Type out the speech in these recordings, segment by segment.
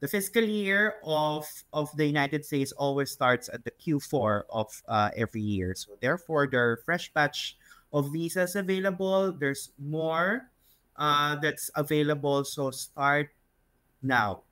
the fiscal year of the United States always starts at the Q4 of every year. So therefore, there are fresh batch of visas available. There's more that's available. So start now.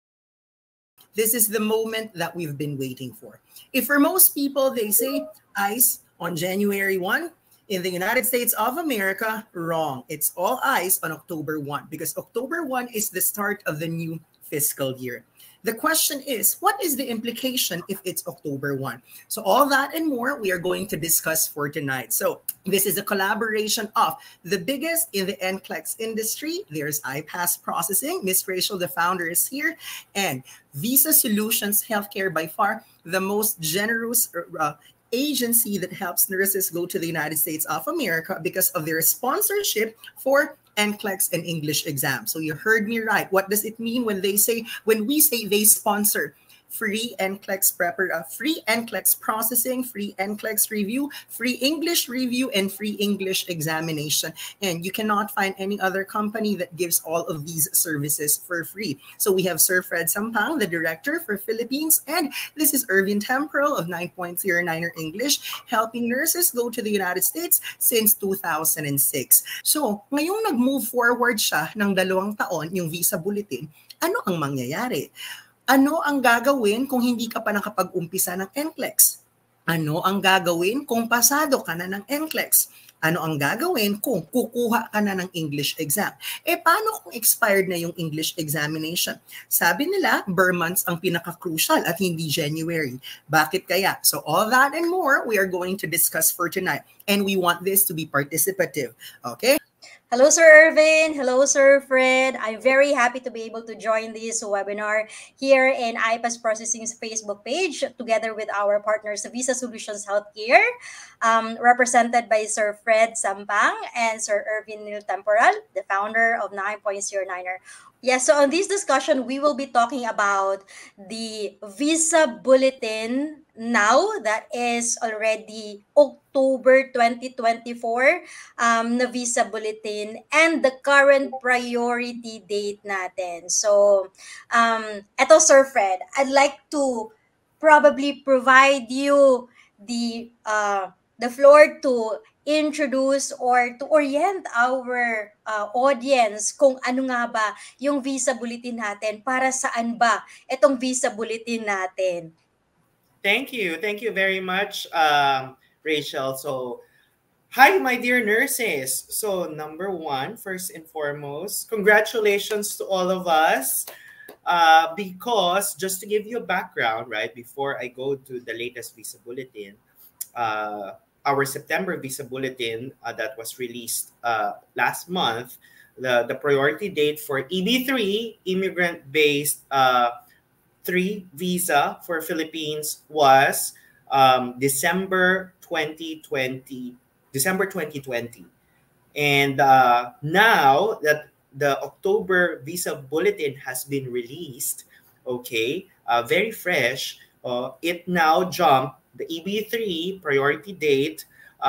This is the moment that we've been waiting for. If for most people, they say ICE on January 1, in the United States of America, wrong. It's all ICE on October 1 because October 1 is the start of the new fiscal year. The question is, what is the implication if it's October 1? So all that and more we are going to discuss for tonight. So this is a collaboration of the biggest in the NCLEX industry. There's iPass Processing. Miss Rachel, the founder, is here. And Visa Solutions Healthcare, by far the most generous agency that helps nurses go to the United States of America because of their sponsorship for NCLEX and English exam. So you heard me right. What does it mean when we say they sponsor free NCLEX free NCLEX processing, free NCLEX review, free English review, and free English examination? And you cannot find any other company that gives all of these services for free. So we have Sir Fred Sampang, the director for Philippines, and this is Irvin Temporal of 9.09er English, helping nurses go to the United States since 2006. So ngayong nag-move forward siya ng 2 taon, yung visa bulletin, ano ang mangyayari? Ano ang gagawin kung hindi ka pa nakapag-umpisa ng NCLEX? Ano ang gagawin kung pasado ka na ng NCLEX? Ano ang gagawin kung kukuha ka na ng English exam? Paano kung expired na yung English examination? Sabi nila, Burr months ang pinaka-crucial at hindi January. Bakit kaya? So all that and more we are going to discuss for tonight. And we want this to be participative. Okay? Hello, Sir Irvin. Hello, Sir Fred. I'm very happy to be able to join this webinar here in iPass Processing's Facebook page together with our partners, Visa Solutions Healthcare, represented by Sir Fred Sampang and Sir Irvin Temporal, the founder of 9.09er. Yes, so on this discussion, we will be talking about the Visa Bulletin now that is already October 2024 na Visa Bulletin and the current priority date natin. So, eto Sir Fred, I'd like to probably provide you the floor to introduce or to orient our audience kung ano nga ba yung Visa Bulletin natin, para saan ba itong Visa Bulletin natin. Thank you. Thank you very much, Rachel. So, hi, my dear nurses. So, number one, first and foremost, congratulations to all of us. Because just to give you a background, right, before I go to the latest Visa Bulletin, our September Visa Bulletin that was released last month, the priority date for EB3, immigrant-based 3 visa for Philippines was December 2020. And now that the October Visa Bulletin has been released, okay, very fresh, it now jumped. The EB3 priority date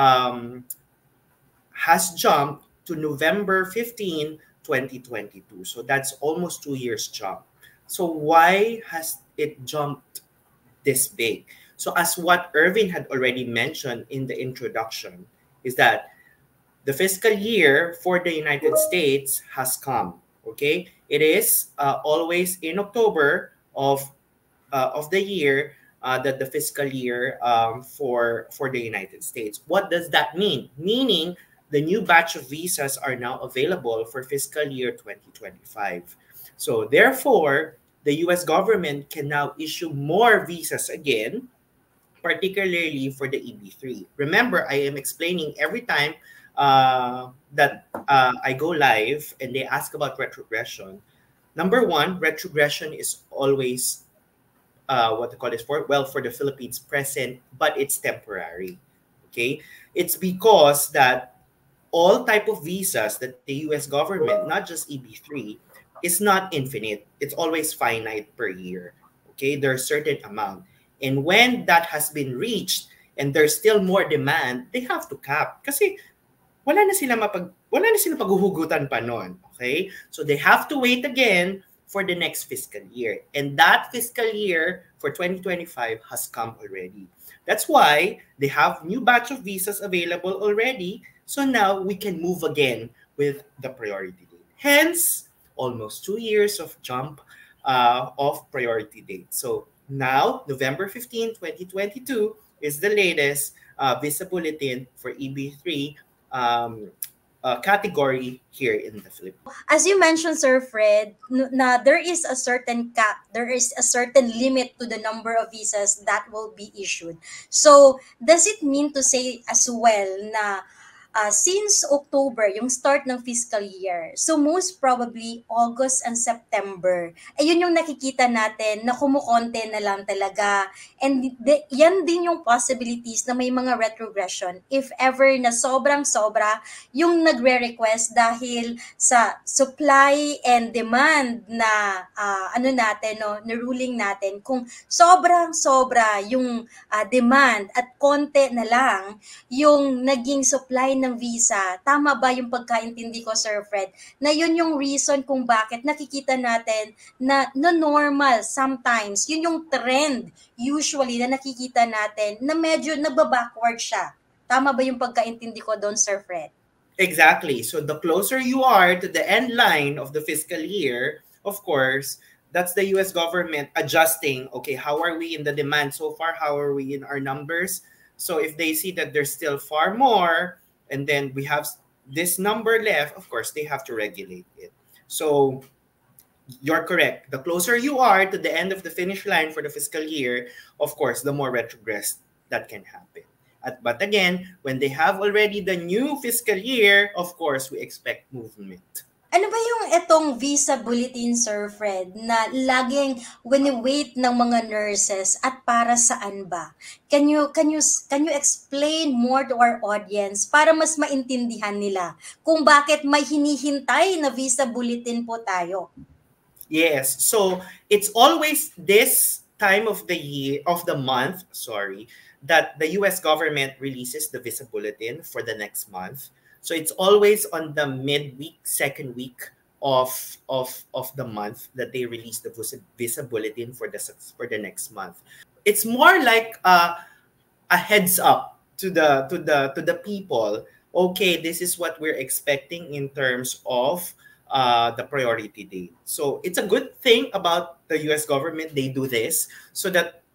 has jumped to November 15, 2022. So that's almost 2 years jump. So why has it jumped this big? So as what Irvin had already mentioned in the introduction, is that the fiscal year for the United States has come, okay? It is always in October of the year that the fiscal year for the United States. What does that mean? Meaning the new batch of visas are now available for fiscal year 2025. So therefore, the US government can now issue more visas again, particularly for the EB3. Remember, I am explaining every time that I go live and they ask about retrogression. Number one, retrogression is always what they call this for? Well, for the Philippines, present, but it's temporary. Okay, it's because that all type of visas that the U.S. government, not just EB3, is not infinite. It's always finite per year. Okay, there's a certain amount, and when that has been reached and there's still more demand, they have to cap. Kasi wala na sila paghuhugutan pa noon. Okay, so they have to wait again for the next fiscal year. And that fiscal year for 2025 has come already. That's why they have new batch of visas available already. So now we can move again with the priority date. Hence, almost 2 years of jump of priority date. So now, November 15, 2022 is the latest visa bulletin for EB3 category here in the Philippines. As you mentioned, Sir Fred, na there is a certain cap, there is a certain limit to the number of visas that will be issued. So, does it mean to say as well na since October, yung start ng fiscal year, so most probably August and September, ayun yung nakikita natin na kumukonte na lang talaga. And yan din yung possibilities na may mga retrogression if ever na sobrang-sobra yung nagre-request dahil sa supply and demand na na ruling natin. Kung sobrang-sobra yung demand at konti na lang yung naging supply ng visa, tama ba yung pagkaintindi ko, Sir Fred, na yun yung reason kung bakit nakikita natin na normal sometimes, yun yung trend usually na nakikita natin na medyo nagba-backward siya. Tama ba yung pagkaintindi ko doon, Sir Fred? Exactly. So the closer you are to the end line of the fiscal year, of course, that's the US government adjusting, okay, how are we in the demand so far? How are we in our numbers? So if they see that there's still far more, and then we have this number left, of course, they have to regulate it. So you're correct. The closer you are to the end of the finish line for the fiscal year, of course, the more retrogress that can happen. But again, when they have already the new fiscal year, of course, we expect movement. Ano ba yung itong visa bulletin, Sir Fred, na laging wini-wait ng mga nurses at para saan ba? Can you explain more to our audience para mas maintindihan nila kung bakit may hinihintay na visa bulletin po tayo? Yes. So it's always this time of the year, of the month, that the US government releases the visa bulletin for the next month. So it's always on the midweek, second week of the month that they release the visa bulletin for the next month. It's more like a heads up to the people. Okay, this is what we're expecting in terms of the priority date. So it's a good thing about the US government. They do this so that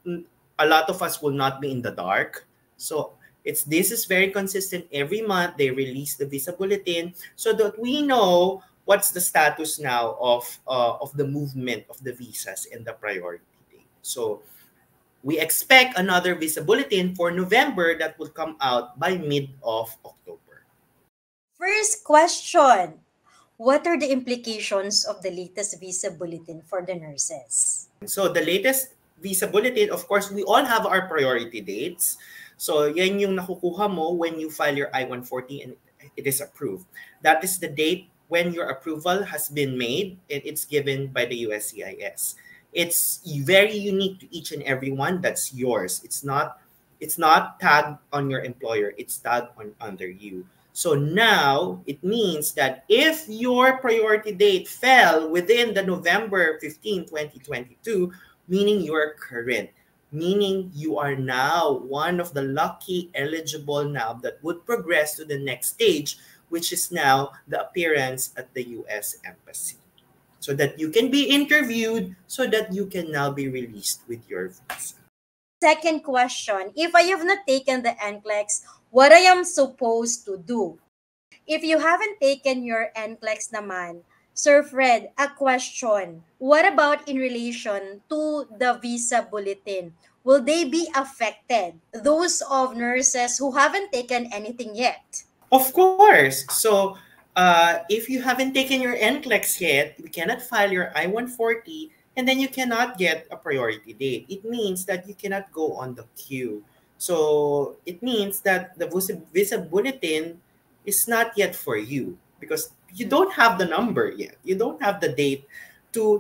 a lot of us will not be in the dark. So this is very consistent. Every month they release the visa bulletin so that we know what's the status now of the movement of the visas and the priority date. So we expect another visa bulletin for November that will come out by mid of October. First question, what are the implications of the latest visa bulletin for the nurses? So the latest visa bulletin, of course, we all have our priority dates. So yan yung nakukuha mo when you file your I-140 and it is approved. That is the date when your approval has been made and it's given by the USCIS. It's very unique to each and every one. That's yours. It's not tagged on your employer. It's tagged under you. So now it means that if your priority date fell within the November 15, 2022, meaning you're current, meaning you are now one of the lucky eligible now that would progress to the next stage, which is now the appearance at the US Embassy. So that you can be interviewed, so that you can now be released with your visa. Second question, if I have not taken the NCLEX, what I am supposed to do? If you haven't taken your NCLEX naman, Sir Fred, a question. What about in relation to the visa bulletin? Will they be affected? Those of nurses who haven't taken anything yet? Of course. So if you haven't taken your NCLEX yet, you cannot file your I-140 and then you cannot get a priority date. It means that you cannot go on the queue. So it means that the visa bulletin is not yet for you because you don't have the number yet. You don't have the date to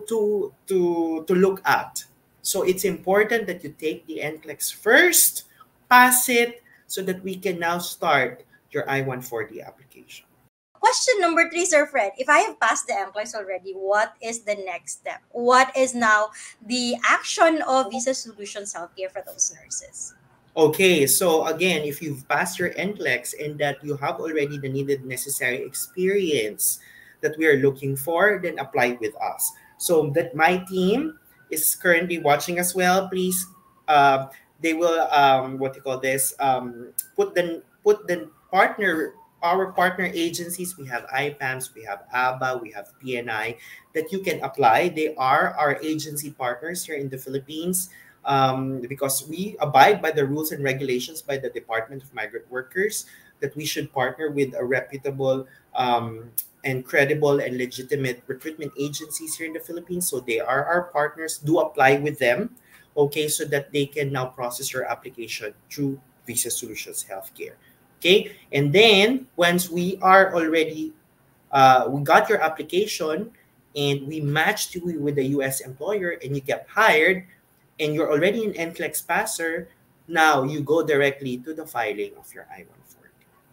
look at. So it's important that you take the NCLEX first, pass it, so that we can now start your I-140 application. Question number three, Sir Fred. If I have passed the NCLEX already, what is the next step? What is now the action of Visa Solutions Healthcare for those nurses? Okay, so again, if you've passed your NCLEX and that you have already the needed necessary experience that we are looking for, then apply with us. So that my team is currently watching as well. Please, they will what you call this put the partner our partner agencies. We have IPAMS, we have ABA, we have PNI that you can apply. They are our agency partners here in the Philippines, because we abide by the rules and regulations by the Department of Migrant Workers that we should partner with a reputable and credible and legitimate recruitment agencies here in the Philippines. So they are our partners. Do apply with them, okay, so that they can now process your application through Visa Solutions Healthcare. Okay, and then once we are already, we got your application and we matched you with the US employer and you get hired, and you're already an NCLEX passer, now you go directly to the filing of your I-140.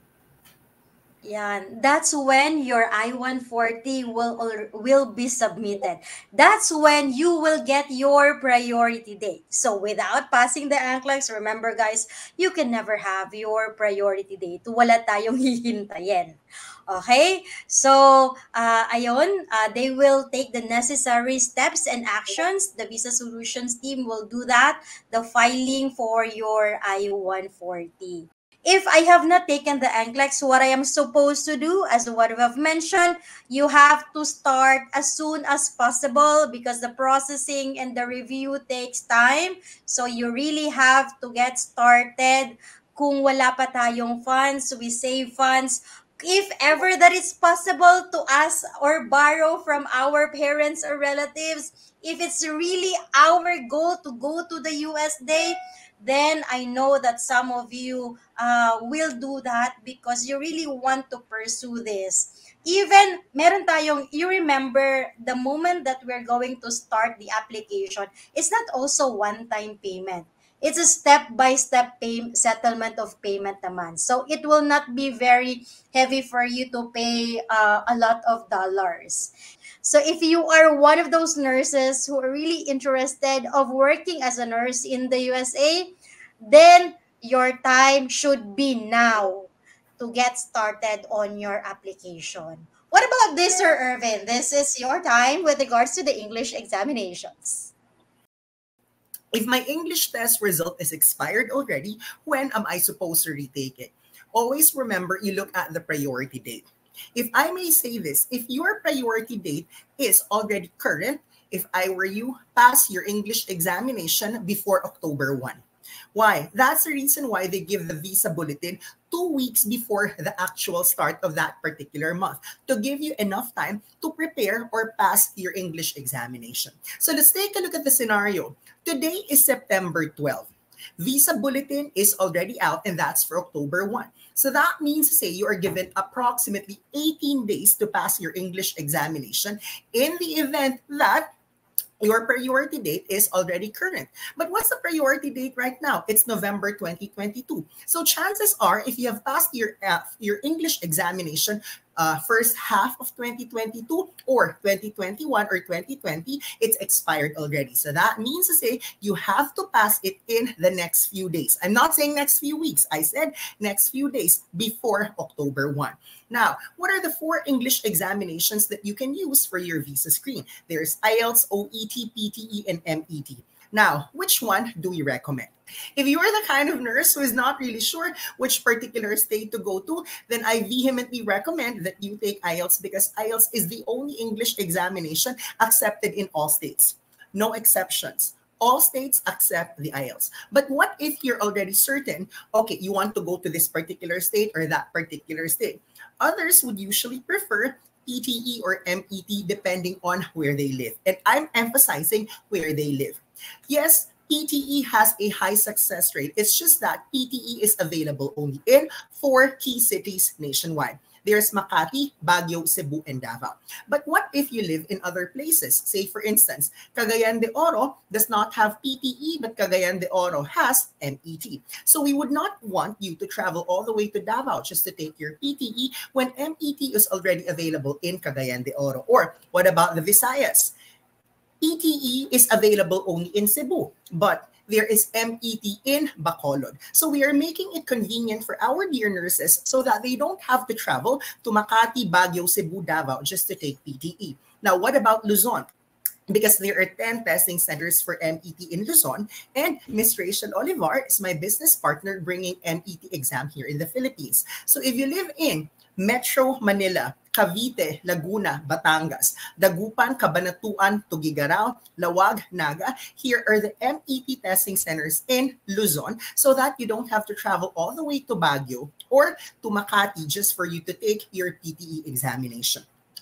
Yeah, that's when your I-140 will be submitted. That's when you will get your priority date. So without passing the NCLEX, remember guys, you can never have your priority date. Wala tayong hihintayin. Okay? So, they will take the necessary steps and actions. The Visa Solutions team will do that, the filing for your I-140. If I have not taken the NCLEX, what I am supposed to do, as what we have mentioned, you have to start as soon as possible because the processing and the review takes time. So you really have to get started. Kung wala pa tayong funds, we save funds. If ever that is possible to ask or borrow from our parents or relatives, if it's really our goal to go to the USA, then I know that some of you will do that because you really want to pursue this. Even meron tayong, you remember the moment that we're going to start the application, it's not also one-time payment. It's a step-by-step settlement of payment naman. So it will not be very heavy for you to pay a lot of dollars. So if you are one of those nurses who are really interested of working as a nurse in the USA, then your time should be now to get started on your application. What about this, Sir Irvin? This is your time with regards to the English examinations. If my English test result is expired already, when am I supposed to retake it? Always remember, you look at the priority date. If I may say this, if your priority date is already current, if I were you, pass your English examination before October 1. Why? That's the reason why they give the visa bulletin 2 weeks before the actual start of that particular month to give you enough time to prepare or pass your English examination. So let's take a look at the scenario. Today is September 12. Visa bulletin is already out and that's for October 1. So that means to say you are given approximately 18 days to pass your English examination in the event that your priority date is already current. But what's the priority date right now? It's November 2022. So chances are, if you have passed your English examination first half of 2022 or 2021 or 2020, it's expired already. So that means to say you have to pass it in the next few days. I'm not saying next few weeks. I said next few days before October 1. Now, what are the 4 English examinations that you can use for your visa screen? There's IELTS, OET, PTE, and MET. Now, which one do we recommend? If you're the kind of nurse who is not really sure which particular state to go to, then I vehemently recommend that you take IELTS because IELTS is the only English examination accepted in all states. No exceptions. All states accept the IELTS. But what if you're already certain, okay, you want to go to this particular state or that particular state? Others would usually prefer PTE or MET depending on where they live. And I'm emphasizing where they live. Yes, PTE has a high success rate. It's just that PTE is available only in 4 key cities nationwide. There's Makati, Baguio, Cebu, and Davao. But what if you live in other places? Say, for instance, Cagayan de Oro does not have PTE, but Cagayan de Oro has MET. So we would not want you to travel all the way to Davao just to take your PTE when MET is already available in Cagayan de Oro. Or what about the Visayas? PTE is available only in Cebu, but there is MET in Bacolod. So we are making it convenient for our dear nurses so that they don't have to travel to Makati, Baguio, Cebu, Davao just to take PTE. Now, what about Luzon? Because there are 10 testing centers for MET in Luzon, and Ms. Rachel Olivar is my business partner bringing MET exam here in the Philippines. So if you live in Metro Manila, Cavite, Laguna, Batangas, Dagupan, Cabanatuan, Tuguegarao, Lawag, Naga, here are the MET testing centers in Luzon so that you don't have to travel all the way to Baguio or to Makati just for you to take your PTE examination.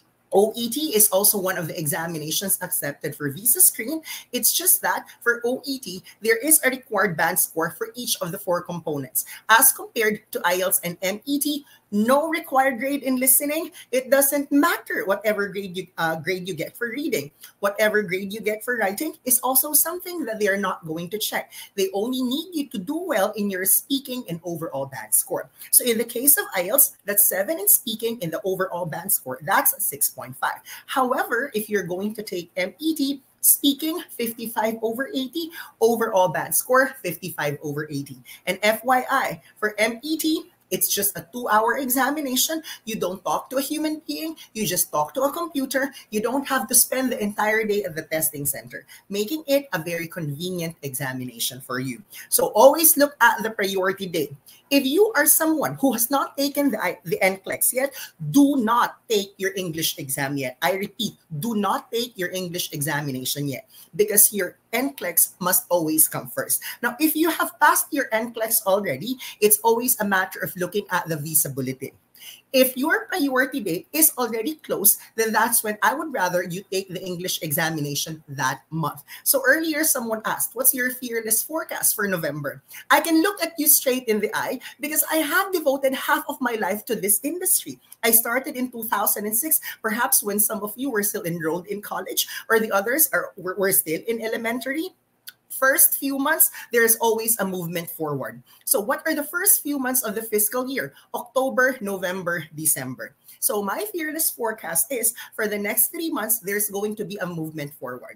OET is also one of the examinations accepted for visa screen. It's just that for OET, there is a required band score for each of the 4 components. As compared to IELTS and MET, no required grade in listening. It doesn't matter whatever grade you get for reading. Whatever grade you get for writing is also something that they are not going to check. They only need you to do well in your speaking and overall band score. So in the case of IELTS, that's 7 in speaking, and the overall band score, that's 6.5. However, if you're going to take MET, speaking 55 over 80, overall band score 55 over 80. And FYI, for MET, it's just a 2-hour examination. You don't talk to a human being. You just talk to a computer. You don't have to spend the entire day at the testing center, making it a very convenient examination for you. So always look at the priority date. If you are someone who has not taken the NCLEX yet, do not take your English exam yet. I repeat, do not take your English examination yet, because your NCLEX must always come first. Now, if you have passed your NCLEX already, it's always a matter of looking at the visa bulletin. If your priority date is already close, then that's when I would rather you take the English examination that month. So earlier, someone asked, what's your fearless forecast for November? I can look at you straight in the eye because I have devoted half of my life to this industry. I started in 2006, perhaps when some of you were still enrolled in college or the others were still in elementary. First few months, there's always a movement forward. So what are the first few months of the fiscal year? October, November, December. So my fearless forecast is for the next 3 months, there's going to be a movement forward.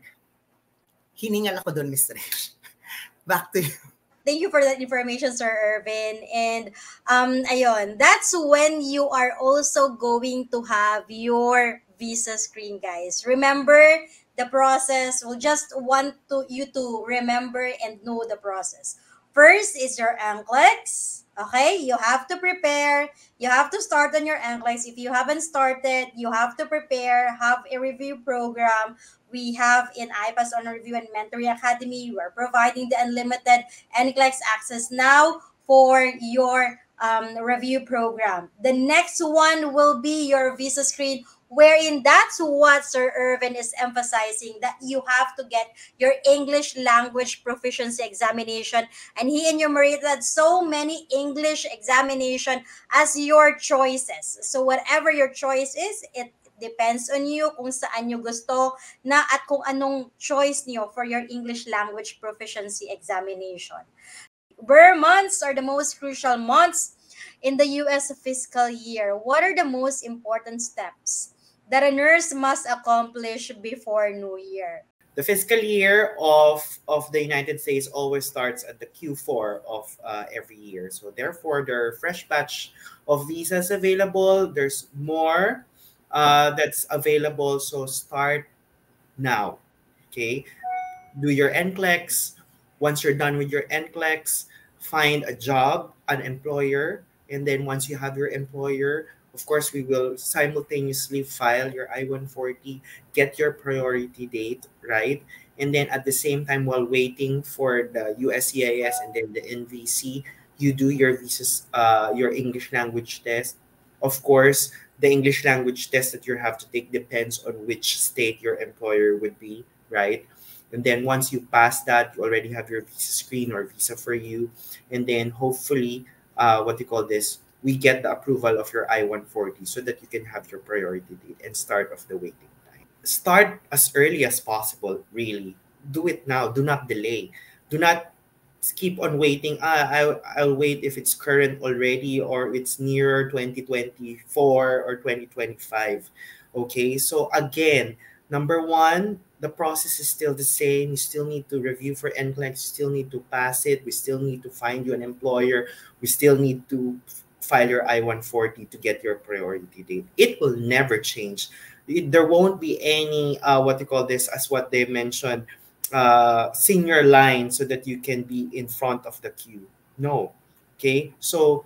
Hiningal ako doon, Mr. Rich. Back to you. Thank you for that information, Sir Irvin. And ayun, that's when you are also going to have your visa screen, guys. Remember the process. We'll just want you to remember and know the process. First is your NCLEX. Okay, you have to prepare. You have to start on your NCLEX. If you haven't started, you have to prepare, have a review program. We have in IPAS on Review and Mentoring Academy, we are providing the unlimited NCLEX access now for your review program. The next one will be your visa screen, wherein that's what Sir Irvin is emphasizing, that you have to get your English language proficiency examination, and he enumerated so many English examination as your choices. So whatever your choice is, it depends on you kung saan nyo gusto na at kung anong choice niyo for your English language proficiency examination. Where months are the most crucial months in the U.S. fiscal year? What are the most important steps that a nurse must accomplish before New Year? The fiscal year of the United States always starts at the Q4 of every year. So therefore, there are fresh batch of visas available. There's more that's available. So start now. Okay. Do your NCLEX. Once you're done with your NCLEX, find a job, an employer. And then once you have your employer, of course, we will simultaneously file your I-140, get your priority date, right? And then at the same time, while waiting for the USCIS and then the NVC, you do your visas, your English language test. Of course, the English language test that you have to take depends on which state your employer would be, right? And then once you pass that, you already have your visa screen or visa for you. And then hopefully, we get the approval of your I-140 so that you can have your priority date and start of the waiting time. Start as early as possible, really. Do it now. Do not delay. Do not keep on waiting. I'll wait if it's current already or it's nearer 2024 or 2025. Okay, so again, number one, the process is still the same. You still need to review for NCLEX. You still need to pass it. We still need to find you an employer. We still need to file your I-140 to get your priority date. It will never change. There won't be any, what you call this, as what they mentioned, senior line so that you can be in front of the queue. No. Okay, so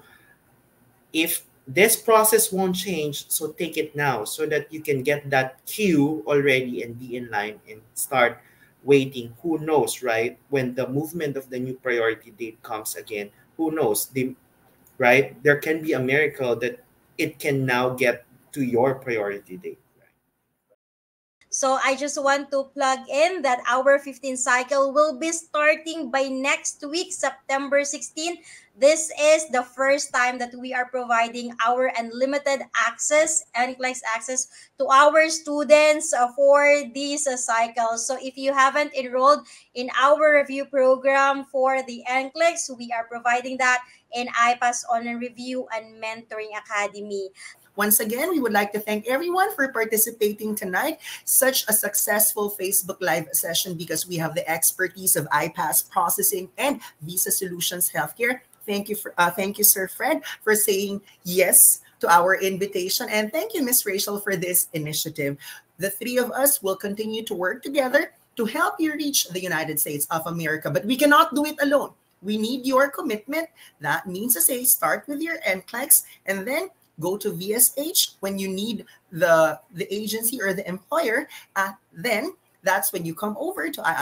if this process won't change, so take it now so that you can get that queue already and be in line and start waiting. Who knows, right? When the movement of the new priority date comes again, who knows? Right? There can be a miracle that it can now get to your priority date. So I just want to plug in that our 15 cycle will be starting by next week, September 16. This is the first time that we are providing our unlimited access, NCLEX access to our students for these cycles. So if you haven't enrolled in our review program for the NCLEX, we are providing that in IPAS Online Review and Mentoring Academy. Once again, we would like to thank everyone for participating tonight. Such a successful Facebook Live session because we have the expertise of IPAS processing and Visa Solutions Healthcare. Thank you, Sir Fred, for saying yes to our invitation. And thank you, Ms. Rachel, for this initiative. The three of us will continue to work together to help you reach the United States of America. But we cannot do it alone. We need your commitment. That means to say, start with your NCLEX and then go to VSH when you need the agency or the employer. Then that's when you come over to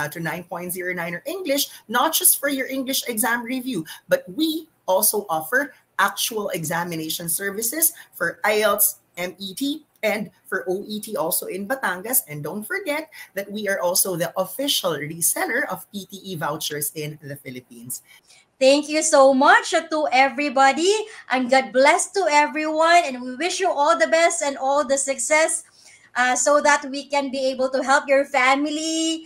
9.09 or English, not just for your English exam review, but we also offer actual examination services for IELTS, MET, and for OET also in Batangas. And don't forget that we are also the official reseller of PTE vouchers in the Philippines. Thank you so much to everybody, and God bless to everyone, and we wish you all the best and all the success so that we can be able to help your family,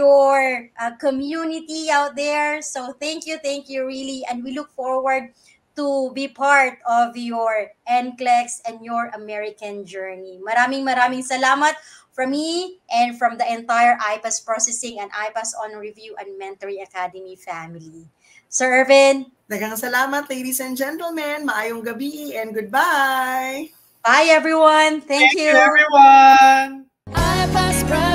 your community out there. So thank you really, and we look forward to be part of your NCLEX and your American journey. Maraming salamat from me and from the entire IPAS Processing and IPAS On Review and Mentoring Academy family. Sir Irvin. Daghang salamat, ladies and gentlemen. Maayong gabi and goodbye. Bye, everyone. Thank you. Everyone. IPAS